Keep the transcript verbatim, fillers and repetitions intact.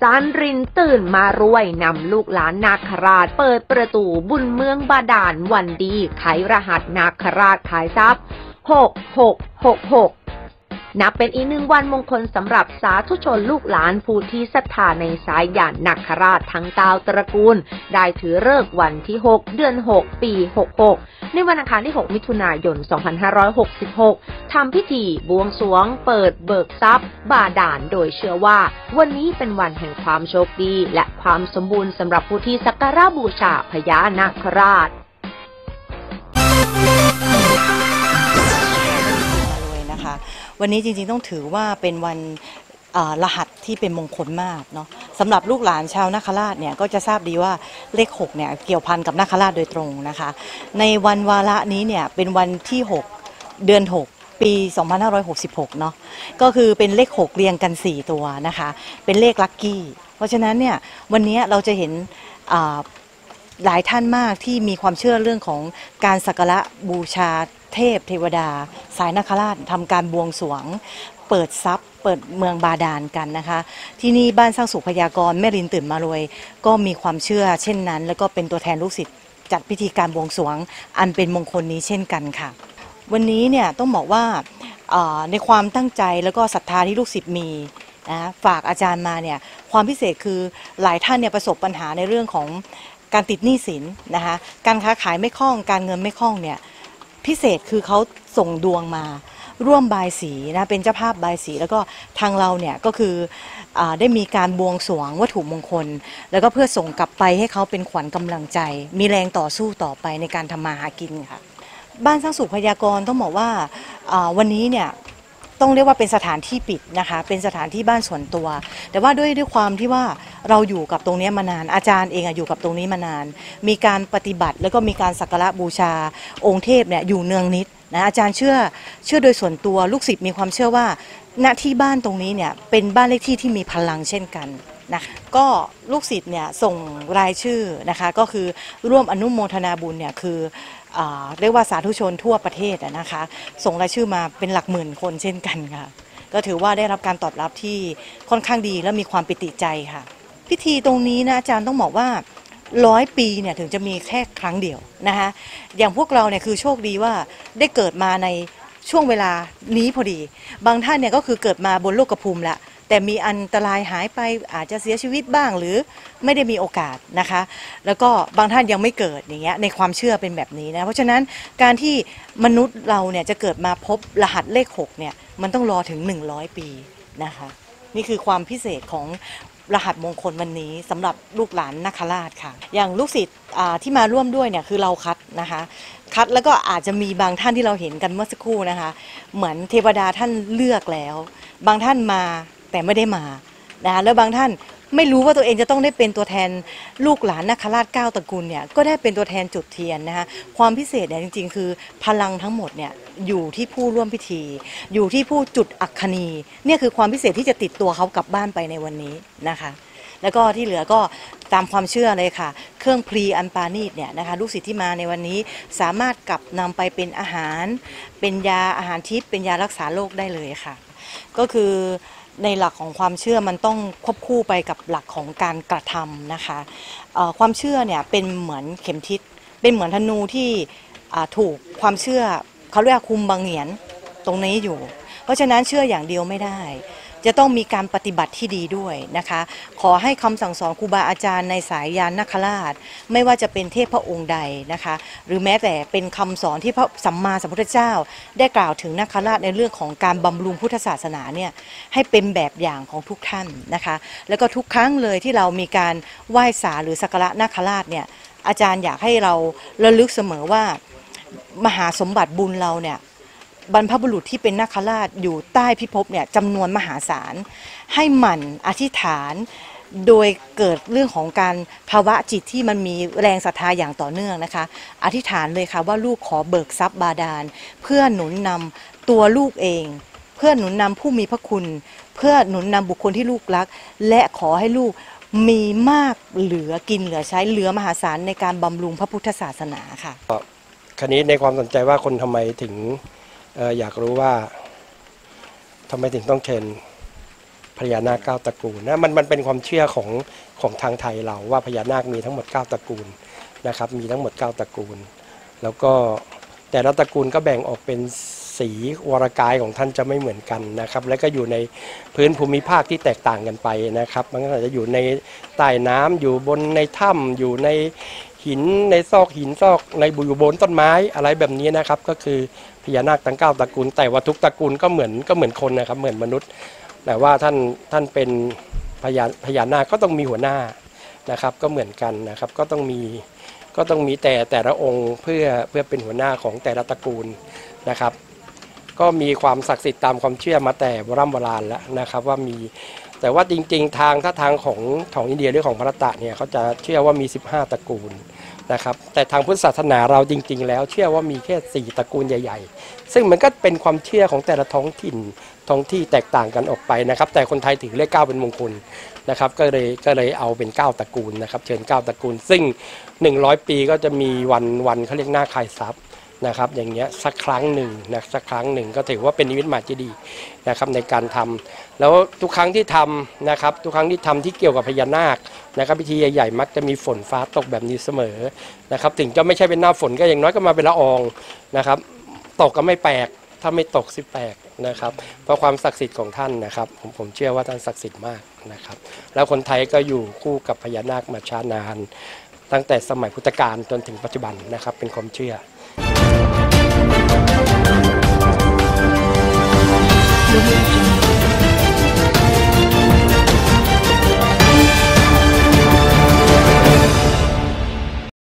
จารย์รินตื่นมารวยนำลูกหลานนาคราชเปิดประตูบุญเมืองบาดาลวันดีไขรหัสนาคราชขายทรัพย์หก หก หก หกนับเป็นอีกหนึ่งวันมงคลสำหรับสาธุชนลูกหลานผู้ที่ศรัทธาในสายญาณนาคราชทั้งเก้าตระกูลได้ถือฤกษ์วันที่หกเดือนหกปีหกหกในวันอังคารที่หกมิถุนายนสองพันห้าร้อยหกสิบหกทำพิธีบวงสรวงเปิดเบิกทรัพย์บาดาลโดยเชื่อว่าวันนี้เป็นวันแห่งความโชคดีและความสมบูรณ์สำหรับผู้ที่สักการะบูชาพญานาคราชวันนี้จริงๆต้องถือว่าเป็นวันรหัสที่เป็นมงคลมากเนาะสำหรับลูกหลานชาวนาคราชเนี่ยก็จะทราบดีว่าเลขหกเนี่ยเกี่ยวพันกับนาคราชโดยตรงนะคะในวันวาระนี้เนี่ยเป็นวันที่หกเดือนหกปีสองพันห้าร้อยหกสิบหกเนาะก็คือเป็นเลขหกเรียงกันสี่ตัวนะคะเป็นเลขลัคกี้เพราะฉะนั้นเนี่ยวันนี้เราจะเห็นหลายท่านมากที่มีความเชื่อเรื่องของการสักการะบูชาเทพเทวดาสายนาคราชทำการบวงสรวงเปิดทรัพย์เปิดเมืองบาดาลกันนะคะที่นี่บ้านสร้างสุขพยากรณ์แม่รินตื่นมารวยก็มีความเชื่อเช่นนั้นแล้วก็เป็นตัวแทนลูกศิษย์จัดพิธีการบวงสรวงอันเป็นมงคลนี้เช่นกันค่ะวันนี้เนี่ยต้องบอกว่าในความตั้งใจแล้วก็ศรัทธาที่ลูกศิษย์มีนะฝากอาจารย์มาเนี่ยความพิเศษคือหลายท่านเนี่ยประสบปัญหาในเรื่องของการติดหนี้สินนะคะการค้าขายไม่คล่องการเงินไม่คล่องเนี่ยพิเศษคือเขาส่งดวงมาร่วมบายสีนะเป็นเจ้าภาพบายสีแล้วก็ทางเราเนี่ยก็คืออได้มีการบวงสรวงวัตถุมงคลแล้วก็เพื่อส่งกลับไปให้เขาเป็นขวัญกำลังใจมีแรงต่อสู้ต่อไปในการทำมาหากินค่ะบ้านสร้างสุขพยากรณ์ต้องบอกว่าวันนี้เนี่ยต้องเรียกว่าเป็นสถานที่ปิดนะคะเป็นสถานที่บ้านส่วนตัวแต่ว่าด้วยด้วยความที่ว่าเราอยู่กับตรงนี้มานานอาจารย์เองอยู่กับตรงนี้มานานมีการปฏิบัติแล้วก็มีการสักการะบูชาองค์เทพเนี่ยอยู่เนืองนิดนะอาจารย์เชื่อเชื่อโดยส่วนตัวลูกศิษย์มีความเชื่อว่าณที่บ้านตรงนี้เนี่ยเป็นบ้านเลขที่ที่มีพลังเช่นกันนะก็ลูกศิษย์เนี่ยส่งรายชื่อนะคะก็คือร่วมอนุโมทนาบุญเนี่ยคือเรียกว่าสาธุชนทั่วประเทศนะคะส่งรายชื่อมาเป็นหลักหมื่นคนเช่นกันค่ะก็ถือว่าได้รับการตอบรับที่ค่อนข้างดีและมีความปิติใจค่ะพิธีตรงนี้นะอาจารย์ต้องบอกว่าร้อยปีเนี่ยถึงจะมีแค่ครั้งเดียวนะคะอย่างพวกเราเนี่ยคือโชคดีว่าได้เกิดมาในช่วงเวลานี้พอดีบางท่านเนี่ยก็คือเกิดมาบนโลกภูมิแล้วแต่มีอันตรายหายไปอาจจะเสียชีวิตบ้างหรือไม่ได้มีโอกาสนะคะแล้วก็บางท่านยังไม่เกิดอย่างเงี้ยในความเชื่อเป็นแบบนี้นะเพราะฉะนั้นการที่มนุษย์เราเนี่ยจะเกิดมาพบรหัสเลขหกเนี่ยมันต้องรอถึงหนึ่งร้อยปีนะคะนี่คือความพิเศษของรหัสมงคลวันนี้สำหรับลูกหลานนาคราชค่ะอย่างลูกศิษย์ที่มาร่วมด้วยเนี่ยคือเราคัดนะคะคัดแล้วก็อาจจะมีบางท่านที่เราเห็นกันเมื่อสักครู่นะคะเหมือนเทวดาท่านเลือกแล้วบางท่านมาแต่ไม่ได้มานะคะแล้วบางท่านไม่รู้ว่าตัวเองจะต้องได้เป็นตัวแทนลูกหลานนาคราชเก้าตระกูลเนี่ยก็ได้เป็นตัวแทนจุดเทียนนะคะความพิเศษเนี่ยจริงๆคือพลังทั้งหมดเนี่ยอยู่ที่ผู้ร่วมพิธีอยู่ที่ผู้จุดอัคนีเนี่ยคือความพิเศษที่จะติดตัวเขากลับบ้านไปในวันนี้นะคะแล้วก็ที่เหลือก็ตามความเชื่อเลยค่ะเครื่องพลีอันปานีตเนี่ยนะคะลูกศิษย์ที่มาในวันนี้สามารถกลับนำไปเป็นอาหารเป็นยาอาหารทิพย์เป็นยารักษาโรคได้เลยค่ะก็คือในหลักของความเชื่อมันต้องควบคู่ไปกับหลักของการกระทำนะคะความเชื่อเนี่ยเป็นเหมือนเข็มทิศเป็นเหมือนธนูที่ถูกความเชื่อเขาเรียกคุมบังเหียนตรงนี้อยู่เพราะฉะนั้นเชื่ออย่างเดียวไม่ได้จะต้องมีการปฏิบัติที่ดีด้วยนะคะขอให้คำสั่งสอนครูบาอาจารย์ในสายญาณนาคราชไม่ว่าจะเป็นเทพพระองค์ใดนะคะหรือแม้แต่เป็นคำสอนที่พระสัมมาสัมพุทธเจ้าได้กล่าวถึงนาคราชในเรื่องของการบำรุงพุทธศาสนาเนี่ยให้เป็นแบบอย่างของทุกท่านนะคะแล้วก็ทุกครั้งเลยที่เรามีการไหว้ศาลหรือสักการะนาคราชเนี่ยอาจารย์อยากให้เราระลึกเสมอว่ามหาสมบัติบุญเราเนี่ยบรรพบุรุษที่เป็นนาคราชอยู่ใต้พิภพเนี่ยจำนวนมหาศาลให้หมั่นอธิษฐานโดยเกิดเรื่องของการภาวะจิตที่มันมีแรงศรัทธาอย่างต่อเนื่องนะคะอธิษฐานเลยค่ะว่าลูกขอเบิกทรัพย์บาดาลเพื่อหนุนนำตัวลูกเองเพื่อหนุนนำผู้มีพระคุณเพื่อหนุนนำบุคคลที่ลูกรักและขอให้ลูกมีมากเหลือกินเหลือใช้เหลือมหาศาลในการบำรุงพระพุทธศาสนาค่ะคราวนี้ในความสนใจว่าคนทำไมถึงอยากรู้ว่าทำไมถึงต้องเชิญพญานาคเก้าตระกูลนะมันมันเป็นความเชื่อของของทางไทยเราว่าพญานาคมีทั้งหมดเก้าตระกูลนะครับมีทั้งหมดเก้าตระกูลแล้วก็แต่ละตระกูลก็แบ่งออกเป็นสีวรกายของท่านจะไม่เหมือนกันนะครับและก็อยู่ในพื้นภูมิภาคที่แตกต่างกันไปนะครับมันก็อาจจะอยู่ในใต้น้ำอยู่บนในถ้ำอยู่ในหินในซอกหินซอกในบุยบนต้นไม้อะไรแบบนี้นะครับก็คือพญานาคทั้งเก้าตระกูลแต่ว่าทุกตระกูลก็เหมือนก็เหมือนคนนะครับเหมือนมนุษย์แต่ว่าท่านท่านเป็นพญาพญานาคก็ต้องมีหัวหน้านะครับก็เหมือนกันนะครับก็ต้องมีก็ต้องมีแต่แต่ละองค์เพื่อเพื่อเป็นหัวหน้าของแต่ละตระกูลนะครับก็มีความศักดิ์สิทธิ์ตามความเชื่อมาแต่โบราณโบราณแล้วนะครับว่ามีแต่ว่าจริงๆทางถ้าทางของของอินเดียหรือของพระตะเนี่ยเขาจะเชื่อว่ามีสิบห้าตระกูลนะครับแต่ทางพุทธศาสนาเราจริงๆแล้วเชื่อว่ามีแค่สี่ตระกูลใหญ่ๆซึ่งมันก็เป็นความเชื่อของแต่ละท้องถิ่นท้องที่แตกต่างกันออกไปนะครับแต่คนไทยถือเลขเก้าเป็นมงคลนะครับก็เลยก็เลยเอาเป็นเก้าตระกูลนะครับเชิญเก้าตระกูลซึ่งหนึ่งร้อยปีก็จะมีวันวันเขาเรียกหน้าคายทรัพย์นะครับอย่างเงี้ยสักครั้งหนึ่งนะสักครั้งหนึ่งก็ถือว่าเป็นนิมิตหมายที่ดีนะครับในการทำแล้วทุกครั้งที่ทำนะครับทุกครั้งที่ทำที่เกี่ยวกับพญานาคนะครับพิธีใหญ่ๆมักจะมีฝนฟ้าตกแบบนี้เสมอนะครับถึงจะไม่ใช่เป็นหน้าฝนก็อย่างน้อยก็มาเป็นละอองนะครับตกก็ไม่แปลกถ้าไม่ตกสิแปลกนะครับเพราะความศักดิ์สิทธิ์ของท่านนะครับผมผมเชื่อว่าท่านศักดิ์สิทธิ์มากนะครับแล้วคนไทยก็อยู่คู่กับพญานาคมาช้านานตั้งแต่สมัยพุทธกาลจนถึงปัจจุบันนะครับเป็นความเชื่อ Thank you.